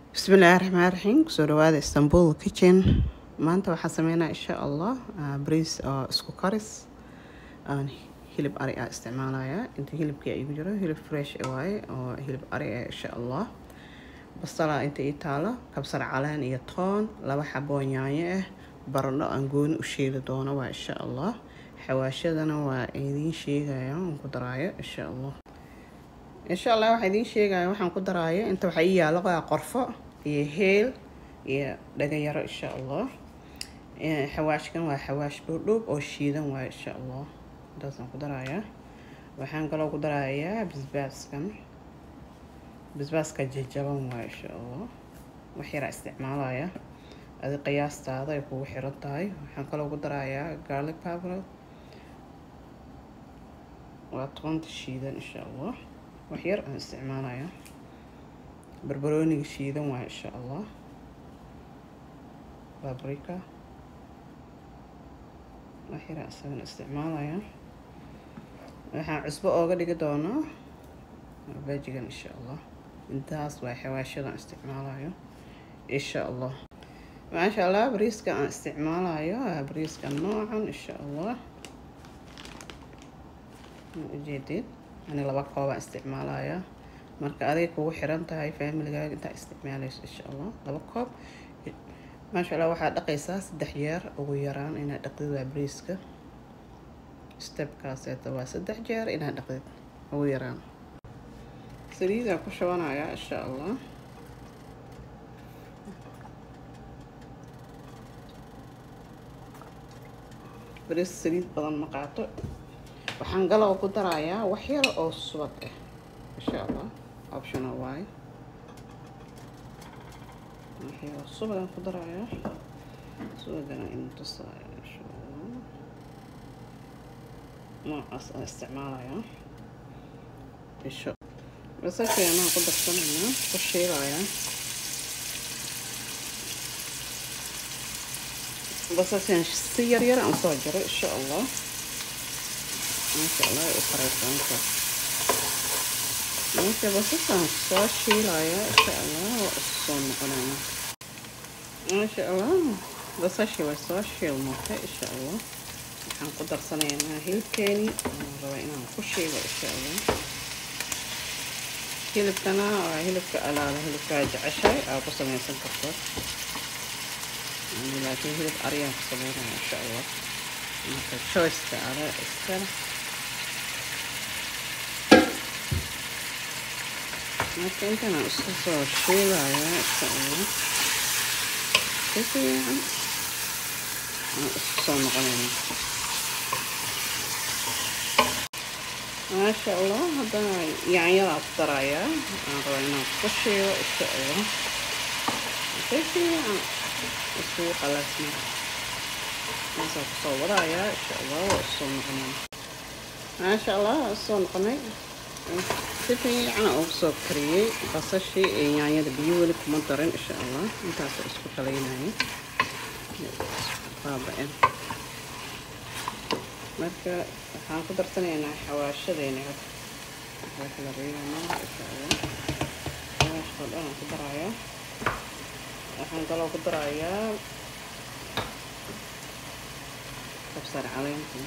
بسم الله الرحمن الرحيم كسر هذا اسطنبول كيتشن ما أنت وحسمينا إن شاء الله بريس إسكو كاريس هيلب أري استعمالها أنت هيلب كي يجرا هيلب فريش أواي أو هيلب أري إن شاء الله بصلا أنت إيطالا كبصر علان يطون لو حبون يعني برنا أنقون وشيل دونا وإن شاء الله حواشدنا وإيدين شيء يعني قدراية إن شاء الله إن شاء الله waxaa idiin sheegaya waxaan ku daraayo inta waxa ii yaalo qorfo iyo heel iyo dhagayaro insha Allah xawaashkan waa xawaash dhudhub oo shiidan waa insha Allah intaasaan ku daraayaa waxaan kaloo ku daraayaa basbaaska jajaban waa insha Allah wax yar isticmaalaya adi qiyaastaada ay kugu xiran tahay waxaan kaloo ku daraayaa garlic powder waa toonta shiidan insha Allah وحير استعمالها يا بربروني شيدا وإن شاء الله بابريكا وحير استعمالها يا waxaan cusbo ooga dhigi doonaa vegan insha Allah intaas waa xawaashadan isticmaalayo insha Allah ma sha Allah bariiska aan isticmaalayo bariiska noocan insha Allah ujeedid أنا لبا كوبا استعمالها marka adiga kugu xiran tahay family-gaaga inta isticmaalayso insha Allah laba koob ma sha Allah waxa dhaqaysaa 3 jeer ugu yaraan inaad dhaqdo bariiska step-kaas waa 3 jeer inaad dhaqdo ugu yaraan saliida ku shubanaya insha Allah bariis saliid badan ma qaato waxaan galoo ku darayaa wax yar oo subag ah insha Allah optional way waxaan subag ku darayaa subagana inta saaya insha Allah ma isticmaalaya insha bas ayaan ku darsanaa ku sheegaya bas ayaan si yar yar aan soo jaro insha Allah ما شاء الله وخريطان ماشي بسيطة صاشي لايا إن شاء الله وأصون قنانا ما شاء الله بصاشي وصاشي الموتى إن شاء الله هنقدر صنعنا هيلب كاني روينا نخشي إن شاء الله هيلب كنا هيلب كألا هيلب كاج عشاء أو قصنا يسنكسر لكن هيلب أريان قصنا إن شاء الله marka choice على السنة marka intana isku soo shiilaya insha Allah fiican isku soo noqonayna ما شاء الله هذا يعني يلعب ترايا روينا قشيو إن شاء الله fiican isku qalasna نصف صورة يا إن شاء الله وصون قناة ما شاء الله وصون قناة سيبي أنا أوصل كريه بس الشيء يعني بيولك مطرين إن شاء الله أنت أسكت علينا هاي طابعين مركا هنقدر تنينا حواشي ذينا هاي لبينا إن شاء الله ما شاء الله نقدر عيا هنقدر قدر عيا كبسر عليكم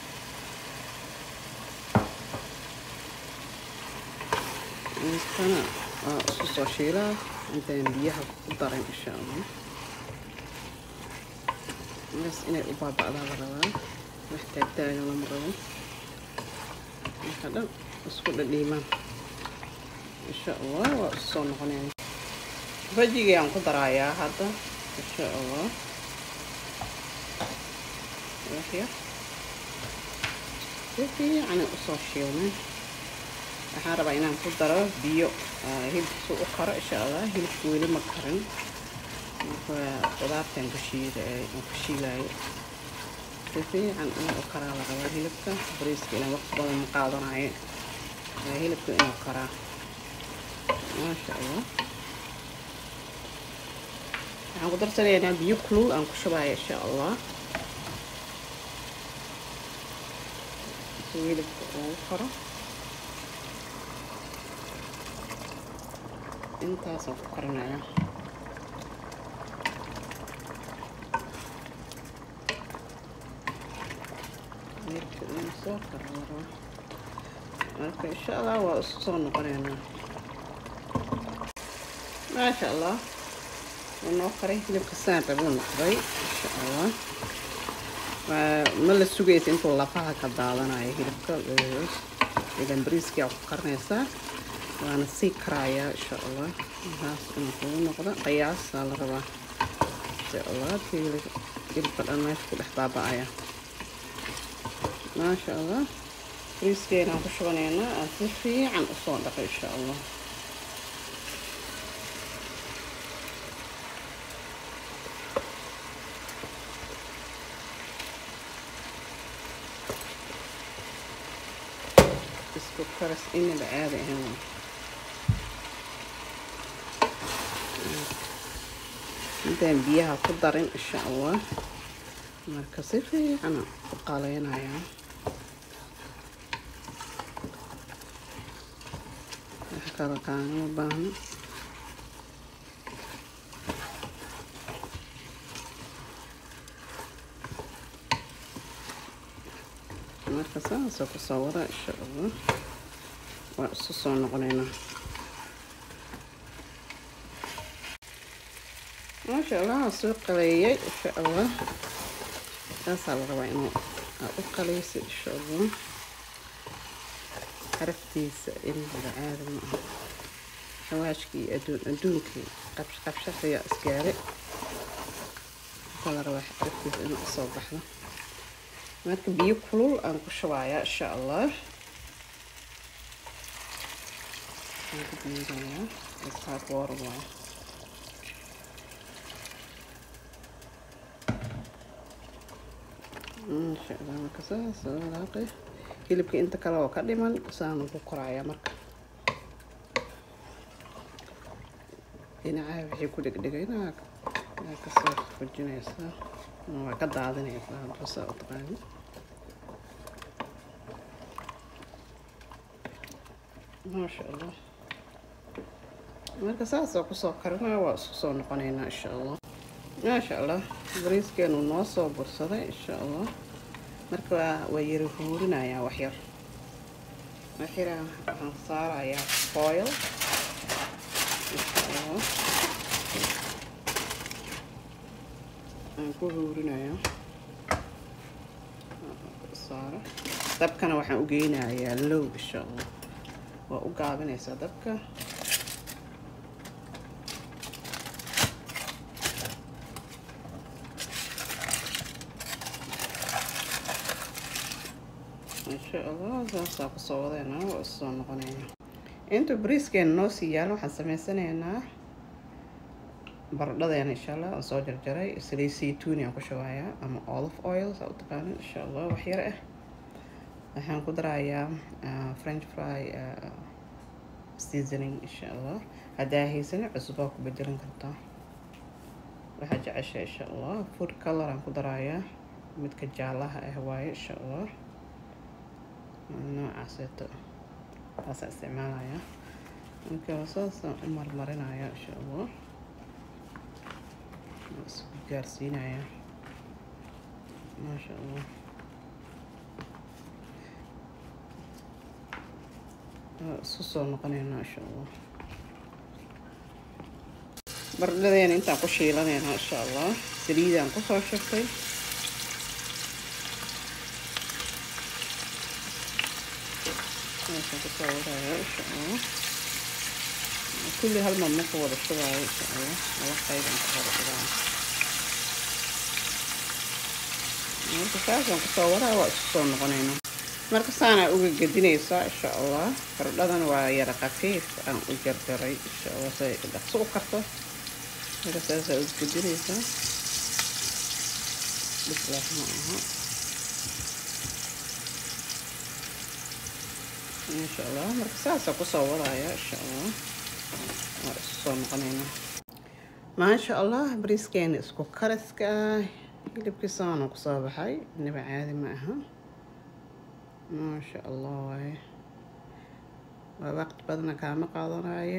أنا صوص شيلة أنت بيها قدرين إن شاء الله بس إني أبغى بعض هذا محتاج تاني ولا مرة هذا أسكت الإيمان إن شاء الله وأصون غني فجيجي عن قدر عيا هذا إن شاء الله وحيا في عن قصة يومين أحارب عينان كدرة بيو هيل سوق قرأ إن شاء الله هيل كويل مكرن وخضار تنكشير لاي في عن أقرأ لغوار هيلبك بريس كنا وقت بعض المقاضر عين هيلبك إنه قرأ ما شاء الله عن قدرت لي بيو كلو أن كشبه إن شاء الله هيلب وقرأ انت سوف قرنايا hilibka inuu soo kararo marka insha allah waa isku soo noqonaynaa maasha allah ونو قري هلب كسان ربون قري إن شاء الله ما لا سويت أنتو الله فاها كدالنا هي هلب كلوز إذا بريسكي أو قرنيسا وأنا سيكرايا إن شاء الله هاس إنتو نقطة قياس على ربع إن شاء الله في هلب كلنا ما يشكل أحباب آية ما شاء الله بريسكي أنا بشوفنينا أنتفي عن أصول إن شاء الله isku karis inaba caadi ahayn intaan biyaha ku darin insha allah marka si fiican u qaleynaya waxa kala qaano baahna marka saas ku sawira insha allah waa isu soo noqonaynaa maasha allah soo qaleeyay insha allah taasaa la rabaa inuu u qaleyso insha allah caraftiisa inaba caadi ma aha xawaashkii adduunkii qabshaqaya isgaare waxaa la rabaa caraftiisa inuu soo baxdo marka biyo kulul aan ku shubayaa insha allah aan ku biidayaa isqaad warwaa insha allah marka saas walaaqi hilibka inta kale oo ka dhiman saan ku korayaa marka dhinaca wixii ku dhegdhegaynaa ka soo fujinaysaa waa ka daadinaysaa hadda saa u taqaani ما شاء الله marka saas oo ku soo karnaa waa isku soo noqonaynaa insha allah ما شاء الله bariiskeenu noo soo bursaday insha allah marka waa yara huurinayaa wax yar waxaan saarayaa foil insha allah aan ku huurinayaa saara dabkana waxaan u geynayaa low insha allah waa u gaabinaysaa dabka insha allah saasaa ku soo wadaynaa waa isu soo noqonaynaa inta bariiskeena noo sii yaalo waxaan samaysanaynaa baradhadeena insha allah aan soo jarjaray saliid saytuun aan ku shubayaa ama olive oil saa u taqaanin insha allah wax yar ah waxaan ku darayaa french fry seasoning insha allah haddaa haysana cusbaa ku bedelan kartaa waxaa jecesha insha allah food color aan ku darayaa midka jaalaha ah waaye insha allah noocaaseeto taasaan isticmaalayaa marka saasaan u marmarinayaa insha allah isku gaarsiinayaa maasha allah isku soo noqonaynaa insha allah baradhadeena intaan ku shiilanaynaa insha allah saliidaan kusoo shubtay meeshaan kusoo wadayaa insha allah kulli hal mar marka wada shubaayo insha allah laba qaybaan ku wada shubaa marka saasaan kusoo wadaa waa isku soo noqonaynaa marka saanaa uga gedinaysaa insha allah baradhadan waa yara khafiif aan u jarjaray insha allah si ay dhaqso u karto marka saasaa uga gedinaysaa bislaah ma aha insha allah marka saasaa kusoo wadaaya insha allah waa isku soo noqonaynaa maasha allah bariiskeena isku kariska hilibkiisaana kusoo baxay inaba caadi ma aha ما شاء الله ووقت بدنا كام قاضناية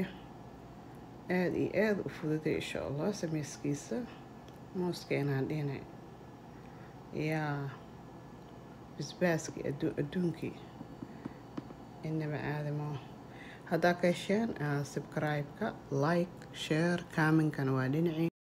آد وفودي إن شاء الله سميس كيسة موسكين عندنا يا basbaaskii adduunkii inaba aadamo haddaa ka hesheen subscribe-ka like share comment-kana waa dhinacii